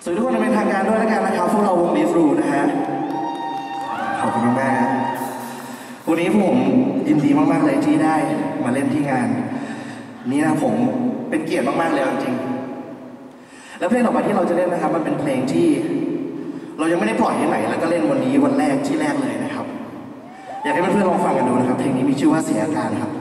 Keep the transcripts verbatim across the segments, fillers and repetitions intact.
สวัสดีทุกคนเป็นทางการด้วยแล้วกันนะครับพวกเราวงดีฟรูนะฮะขอบคุณมากๆวันนี้ผมยินดีมากๆเลยที่ได้มาเล่นที่งานนี้นะผมเป็นเกียรติมากๆเลยจริงๆแล้วเพลงต่อไปที่เราจะเล่นนะครับมันเป็นเพลงที่เรายังไม่ได้ปล่อยที่ไหนแล้วก็เล่นวันนี้วันแรกที่แรกเลยนะครับอยากให้เพื่อนๆลองฟังกันดูนะครับเพลงนี้มีชื่อว่าเสียอาการครับ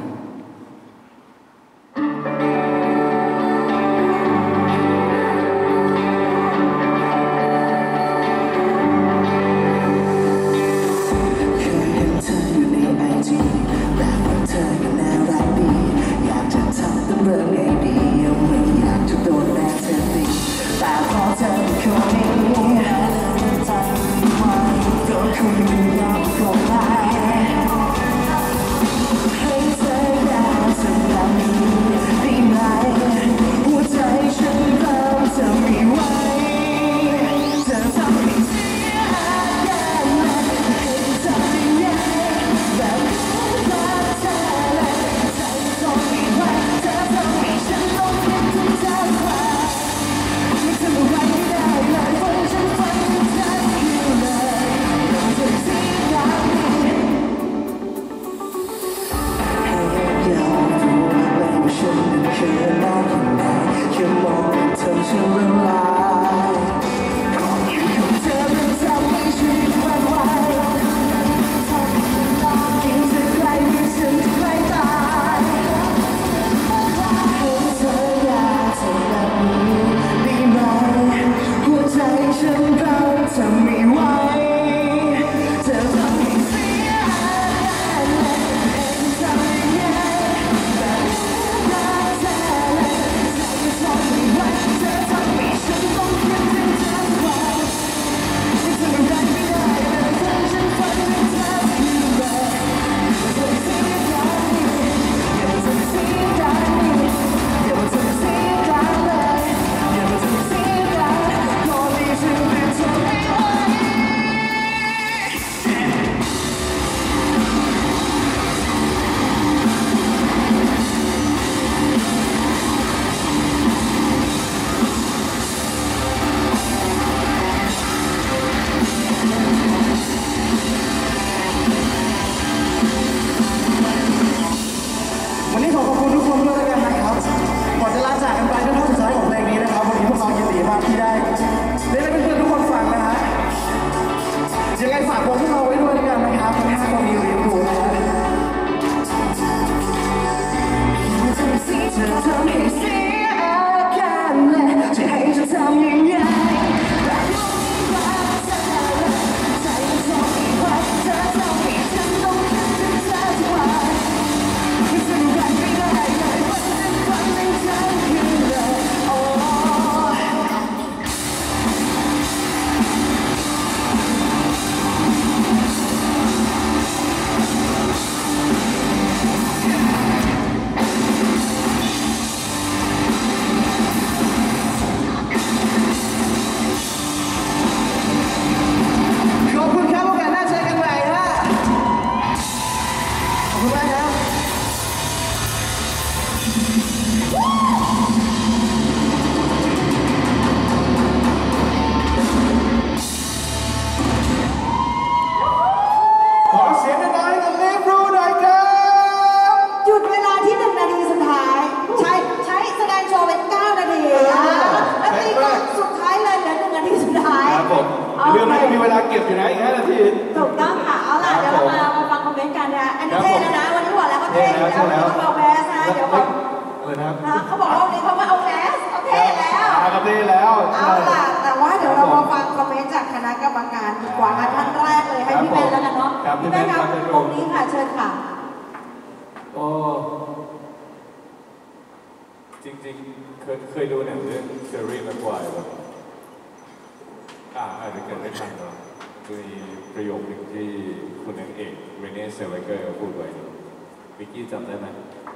จริงๆเคยเคยดูหนังเรื่องเชอร์รี่แม็กไกวร์แบบอ่าอาจจะเกิดไม่ทันเนาะมีประโยคหนึ่งที่คุณนางเอกเรเน่เซลเกอร์พูดไว้วิกกี้จำได้ไหม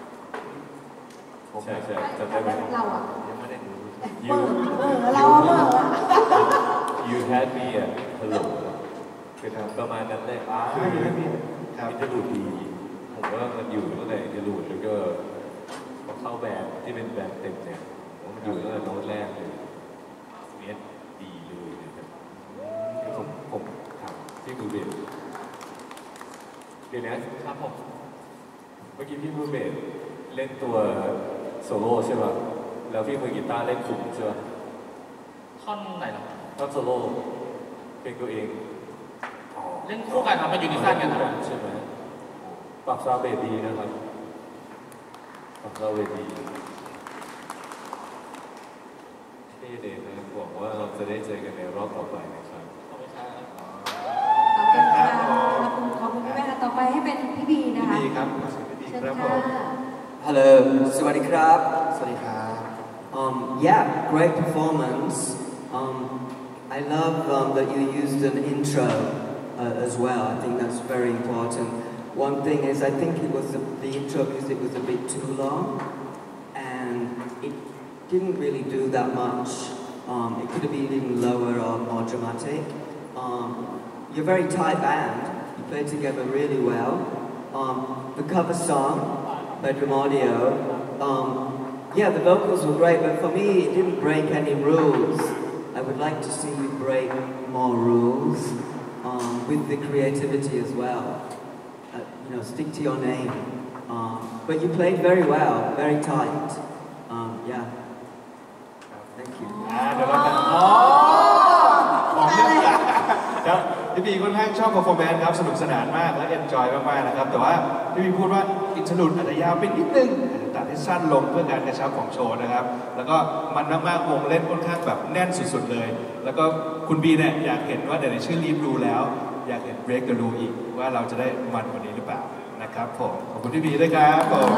ใช่ใช่จำได้ไหมเราอ่ะยังไม่ได้ดู you เราเมื่อ you had me at hello คือประมาณนั้นเลยอ่าอินเทอร์ลูดดีผมว่ามันอยู่ตั้งแต่อินเทอร์ลูดแล้วก็เข้าแบรนด์ที่เป็นแบรนด์เต็มเนี่ยมันอยู่ตั้งแต่โน้ตแรกเลยเนี้ยดีเลยนะครับผมผมถามพี่มือเบสเดี๋ยวนะครับผมเมื่อกี้พี่มือเบสเล่นตัวโซโล่ใช่ป่ะแล้วพี่มือกีตาร์เล่นขุมใช่ป่ะท่อนไหนหรอท่อนโซโล่เพลงตัวเองเล่นคู่กันครับเป็นยูนิซันกันนะใช่ไหมปรับซาวเบสดีนะครับปรับซาวเบสดีที่เดนนะหวังว่าเราจะได้เจอกันในรอบต่อไปนะครับขอบคุณครับขอบคุณค่ะขอบคุณพี่แม่ค่ะต่อไปให้เป็นพี่บีนะคะพี่บีครับเชิญค่ะ Hello, Sawadi Krab. สวัสดีครับ Um, yeah, great performance. Um, I love um, that you used an intro uh, as well. I think that's very important. One thing is, I think it was the, the intro music was a bit too long, and it didn't really do that much. Um, it could have been even lower or more dramatic. Um, you're a very tight band. You play together really well. Um, the cover song, Bedroom Audio. Um, yeah, the vocals were great, but for me, it didn't break any rules. I would like to see you break more rules um, with the creativity as well. Uh, you know, stick to your name. Um, but you played very well, very tight. Um, yeah. Thank you. เดี๋ยวเราจะอ๋อของเรื่องครับพี่บีค่อนข้างชอบ performance ครับสนุกสนานมากและ enjoy มากๆนะครับแต่ว่าพี่บีพูดว่าอินทรุดอาจจะยาวไปนิดนึงตัดให้สั้นลงเพื่อการกระชับของโชว์นะครับแล้วก็มันมากๆวงเล่นค่อนข้างแบบแน่นสุดๆเลยแล้วก็คุณบีเนี่ยอยากเห็นว่าเดี๋ยวในชื่อรีบดูแล้วอยากเห็น break the rule อีกว่าเราจะได้มันกว่านี้หรือเปล่านะครับผมขอบคุณพี่บีด้วยครับผม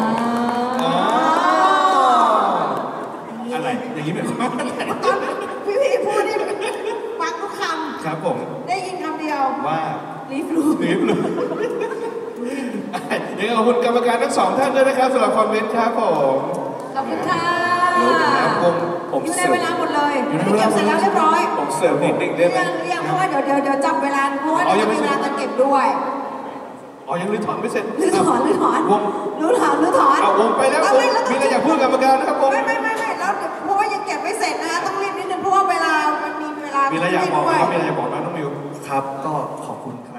อะไรอย่างนี้เป็นว่าอะไรพี่พีพูดนี่ฟังทุกคำครับผมได้ยินคำเดียวว่ารีบรู้รีบรู้ยังขอบคุณกรรมการทั้งสองท่านด้วยนะครับสำหรับคอมเมนต์ครับผมขอบคุณค่ะผมผมอยู่ในเวลาหมดเลยเก็บเสร็จแล้วเรียบร้อยผมเสิร์ฟนิดนึงได้ไหมเรียกเพราะว่าเดี๋ยวเดี๋ยวเดี๋ยวจับเวลาเพราะว่าจะมีเวลาจะเก็บด้วยอ๋อยังรื้อถอนไม่เสร็จรื้อถอนรื้อถอนวงรื้อถอนรื้อถอนเอาวงไปแล้ววงมีอะไรอยากพูดกรรมการนะครับผมไม่ไม่ไม่ไม่แล้วเพราะว่ายังเก็บไม่เสร็จนะต้องรีบนิดนึงเพราะว่าเวลามันมีเวลามีอะไรอยากบอกไหมครับมีอะไรอยากบอกไหมน้องมิวครับก็ขอบคุณคณะ